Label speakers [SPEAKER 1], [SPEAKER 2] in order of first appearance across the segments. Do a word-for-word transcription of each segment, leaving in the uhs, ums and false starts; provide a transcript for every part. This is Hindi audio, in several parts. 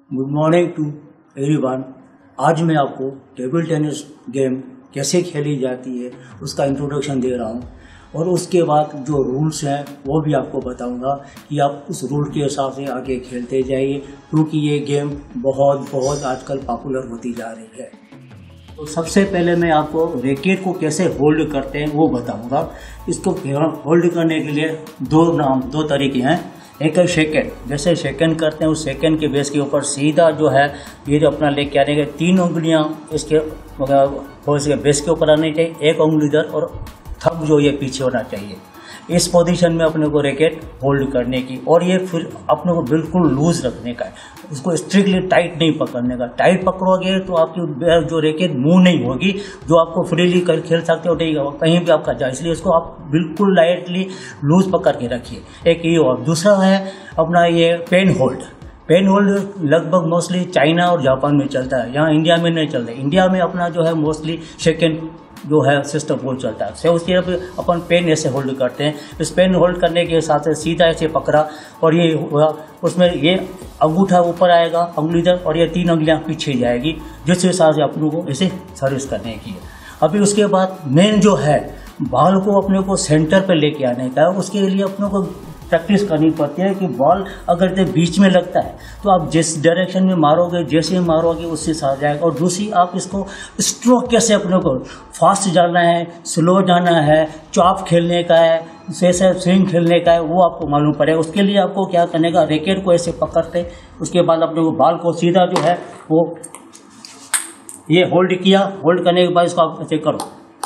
[SPEAKER 1] Good morning to everyone. आज मैं आपको टेबल टेनिस गेम कैसे खेली जाती है उसका इंट्रोडक्शन दे रहा हूँ और उसके बाद जो रूल्स हैं वो भी आपको बताऊंगा कि आप उस रूल के हिसाब से आगे खेलते जाइए, क्योंकि ये गेम बहुत बहुत आजकल पॉपुलर होती जा रही है। तो सबसे पहले मैं आपको रैकेट को कैसे होल्ड करते हैं वो बताऊंगा। इसको होल्ड करने के लिए दो नाम दो तरीके हैं। एक है सेकंड, जैसे सेकंड करते हैं उस सेकंड के बेस के ऊपर सीधा जो है ये जो अपना लेके आने के तीन उंगलियां इसके इसके बेस के ऊपर आनी चाहिए, एक उंगली इधर और थंब जो ये पीछे होना चाहिए। इस पोजीशन में अपने को रैकेट होल्ड करने की, और ये फिर अपने को बिल्कुल लूज रखने का है, उसको स्ट्रिक्टली टाइट नहीं पकड़ने का। टाइट पकड़ोगे तो आपकी जो रैकेट मूव नहीं होगी, जो आपको फ्रीली कर खेल सकते हो नहीं होगा, कहीं भी आपका जाए, इसलिए इसको आप बिल्कुल लाइटली लूज पकड़ के रखिए। एक ये, और दूसरा है अपना ये पेन होल्ड। पेन होल्ड लगभग मोस्टली चाइना और जापान में चलता है, यहाँ इंडिया में नहीं चलता। इंडिया में अपना जो है मोस्टली सेकेंड जो है सिस्टम वो चलता है। से उसके अपन पेन ऐसे होल्ड करते हैं। इस पेन होल्ड करने के साथ सीधा ऐसे पकड़ा और ये हुआ, उसमें ये अंगूठा ऊपर आएगा, उंगली इधर, और ये तीन उंगलियां पीछे जाएगी, जिस हिसाब से अपनों को ऐसे सर्विस करने की है। अभी उसके बाद मेन जो है बॉल को अपने को सेंटर पे लेके आने का है। उसके लिए अपनों को प्रैक्टिस करनी पड़ती है कि बॉल अगर तो बीच में लगता है तो आप जिस डायरेक्शन में मारोगे, जैसे मारोगे उससे साथ जाएगा। और दूसरी, आप इसको स्ट्रोक कैसे अपने को फास्ट जाना है, स्लो जाना है, चॉप खेलने का है, जैसे स्विंग खेलने का है, वो आपको मालूम पड़ेगा। उसके लिए आपको क्या करने का, रैकेट को ऐसे पकड़ते, उसके बाद अपने को बॉल को सीधा जो है वो ये होल्ड किया। होल्ड करने के बाद इसको आप ऐसे करो,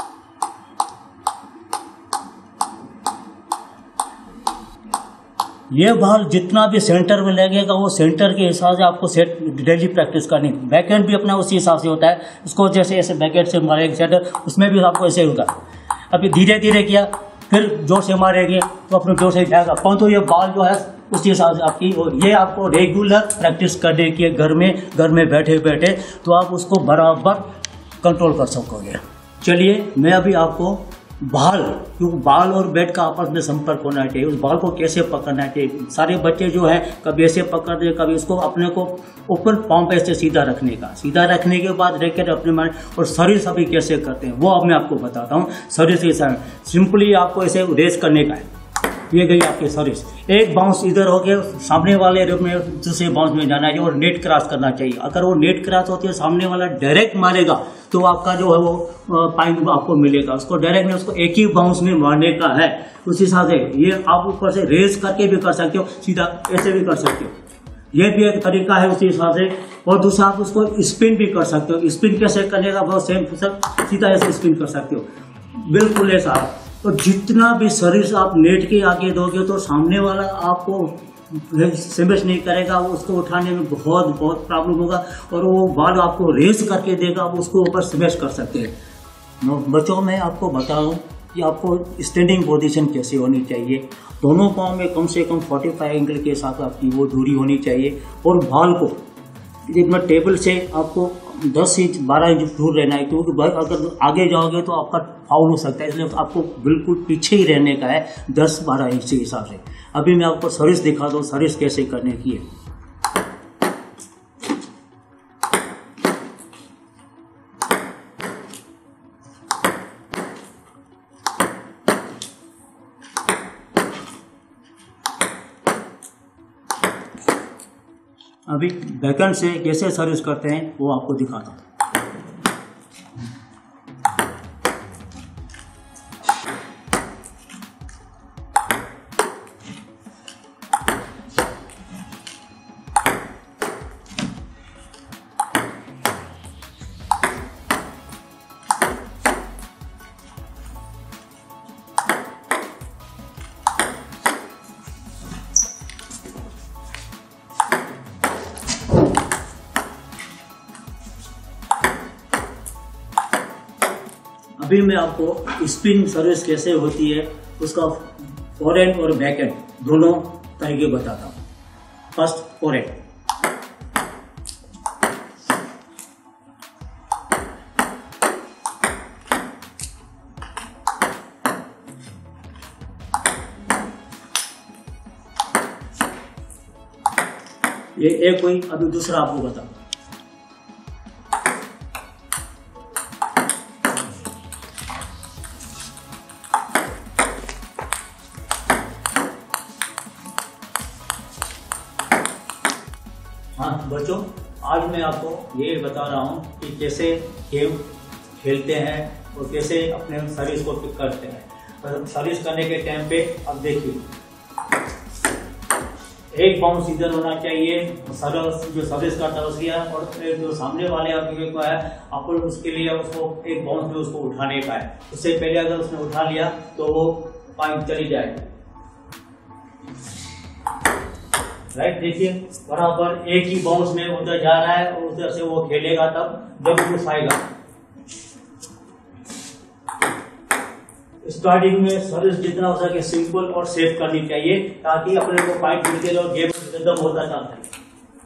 [SPEAKER 1] ये बॉल जितना भी सेंटर में लगेगा वो सेंटर के हिसाब से आपको सेट डेली प्रैक्टिस करनी। बैकहैंड भी अपना उसी हिसाब से होता है, उसको जैसे ऐसे बैकहैंड से मारेंगे सेंटर, उसमें भी आपको ऐसे होगा। अभी धीरे धीरे किया, फिर जोर से मारेंगे तो अपने जोर से जाएगा, परंतु ये बॉल जो है उसी हिसाब से आपकी, ये आपको रेगुलर प्रैक्टिस करने की है घर में घर में बैठे बैठे, तो आप उसको बराबर कंट्रोल कर सकोगे। चलिए मैं अभी आपको बॉल, क्योंकि बॉल और बैट का आपस में संपर्क होना चाहिए, उस बॉल को कैसे पकड़ना चाहिए। सारे बच्चे जो है कभी ऐसे पकड़ते, कभी इसको अपने को ऊपर पाँव पे ऐसे सीधा रखने का, सीधा रखने के बाद रैकेट अपने मार, और सर्विस अभी कैसे करते हैं वो अब मैं आपको बताता हूँ। सर्विस के साथ सिंपली आपको ऐसे रेस करने का है। ये गई आपकी सर्विस, एक बाउंस इधर हो गया, सामने वाले रूप में दूसरे बाउंस में जाना चाहिए और नेट क्रॉस करना चाहिए। अगर वो नेट क्रॉस होती है, सामने वाला डायरेक्ट मारेगा तो आपका जो है वो पॉइंट आपको मिलेगा। उसको डायरेक्ट नहीं, उसको एक ही बाउंस में मारने का है। उस हिसाब से ये आप ऊपर से रेस करके भी कर सकते हो, सीधा ऐसे भी कर सकते हो, ये भी एक तरीका है उसी हिसाब से। और दूसरा, आप उसको स्पिन भी कर सकते हो। स्पिन कैसे करने का, बहुत सेम, सीधा ऐसे स्पिन कर सकते हो, बिल्कुल ऐसा। और जितना भी सर्विस आप नेट के आगे दोगे तो सामने वाला आपको स्मैश नहीं करेगा, वो उसको उठाने में बहुत बहुत प्रॉब्लम होगा, और वो बॉल आपको रेस करके देगा, आप उसको ऊपर स्मैश कर सकते हैं। बच्चों में आपको बताऊं कि आपको स्टैंडिंग पोजीशन कैसे होनी चाहिए। दोनों पाँव में कम से कम पैंतालीस एंगल के साथ आपकी वो दूरी होनी चाहिए, और बॉल को इतना टेबल से आपको दस इंच बारह इंच दूर रहना है, क्योंकि अगर आगे जाओगे तो आपका फाउल हो सकता है, इसलिए आपको बिल्कुल पीछे ही रहने का है दस बारह इंच के हिसाब से। अभी मैं आपको सर्विस दिखा दूँ, सर्विस कैसे करने की है। अभी बैकहैंड से कैसे सर्विस करते हैं वो आपको दिखाता हूँ। अभी मैं आपको स्पिन सर्विस कैसे होती है उसका फॉरहैंड और बैकहैंड दोनों तरीके बताता हूँ। फर्स्ट फॉरहैंड, ये एक हुई, अभी दूसरा आपको बताऊं। हाँ बच्चों, आज मैं आपको ये बता रहा हूँ कि कैसे गेम खेलते हैं और कैसे अपने सर्विस को पिक करते हैं। तो सर्विस करने के टाइम पे अब देखिए, एक बाउंस इधर होना चाहिए, सर्विस जो सर्विस करता है उसकी, और जो सामने वाले आदमी को है अपन उसके लिए उसको एक बाउंस में उसको उठाने का है। उससे पहले अगर उसने उठा लिया तो वो पॉइंट चली जाएगी। राइट, देखिए बराबर एक ही बाउंस में उधर जा रहा है और उधर से वो खेलेगा तब जब वो उठाएगा। स्टार्टिंग में सर्विस जितना हो सके सिंपल और सेफ करनी चाहिए ताकि अपने को पॉइंट मिलते रहे और गेम खत्म होता चलता है।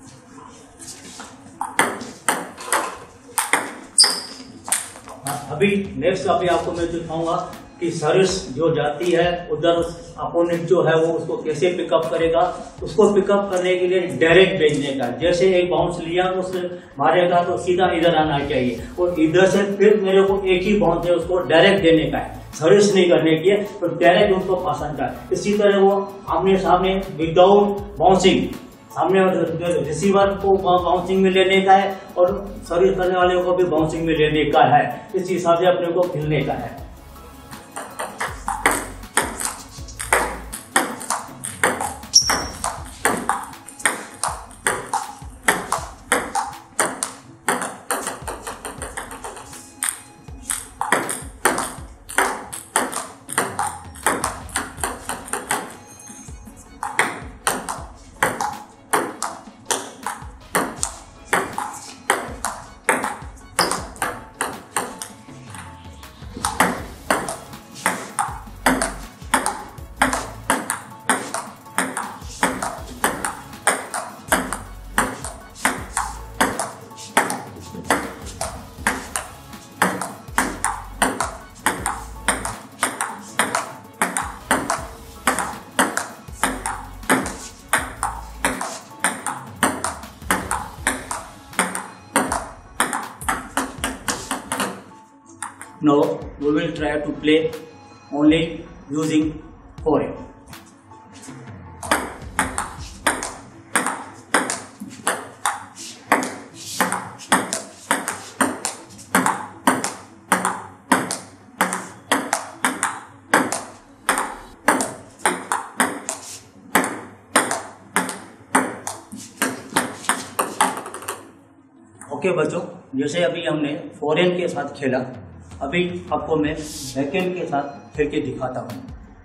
[SPEAKER 1] अभी नेक्स्ट अभी आपको मैं दिखाऊंगा कि सर्विस जो जाती है उधर अपोनेंट जो है वो उसको कैसे पिकअप करेगा। उसको पिकअप करने के लिए डायरेक्ट भेजने का, जैसे एक बाउंस लिया उससे मारेगा तो सीधा इधर आना चाहिए और इधर से फिर मेरे को एक ही बाउंस है उसको डायरेक्ट देने का है, सर्विस नहीं करने की है, तो डायरेक्ट उसको पसंद है। इसी तरह वो आमने सामने विदाउट बाउंसिंग, सामने रिसीवर को बाउंसिंग में लेने का है और सर्विस करने वाले को भी बाउंसिंग में लेने का है। इस हिसाब से अपने को खेलने का है। Now we will try to play only using forehand. Okay बच्चों, जैसे अभी हमने फोरहैंड के साथ खेला, अभी आपको मैं बैकहैंड के साथ खेल के दिखाता हूँ।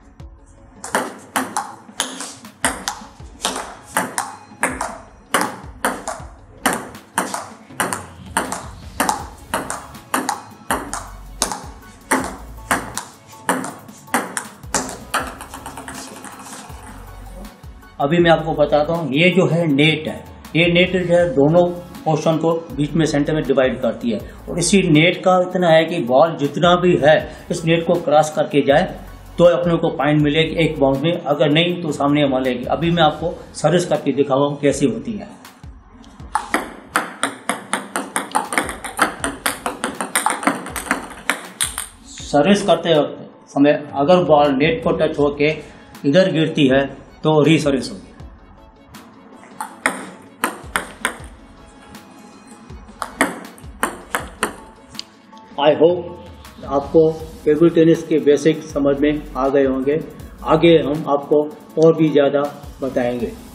[SPEAKER 1] अभी मैं आपको बताता हूँ, ये जो है नेट है, ये नेट जो है दोनों पोर्शन को बीच में सेंटर में डिवाइड करती है और इसी नेट का इतना है कि बॉल जितना भी है इस नेट को क्रॉस करके जाए तो अपने को पॉइंट मिलेगी एक बाउंस में, अगर नहीं तो सामने मलेगी। अभी मैं आपको सर्विस करके दिखाऊंगा हूँ कैसी होती है। सर्विस करते वक्त समय अगर बॉल नेट को टच होके इधर गिरती है तो री सर्विस होगी। आई होप आपको टेबल टेनिस के बेसिक समझ में आ गए होंगे। आगे हम आपको और भी ज़्यादा बताएंगे।